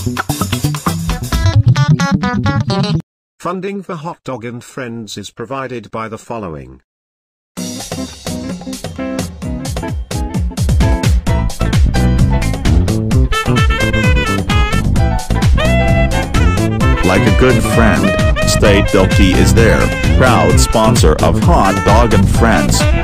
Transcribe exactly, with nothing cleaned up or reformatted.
Funding for Hot Dog and Friends is provided by the following. Like a good friend, State Bilkey is there, proud sponsor of Hot Dog and Friends.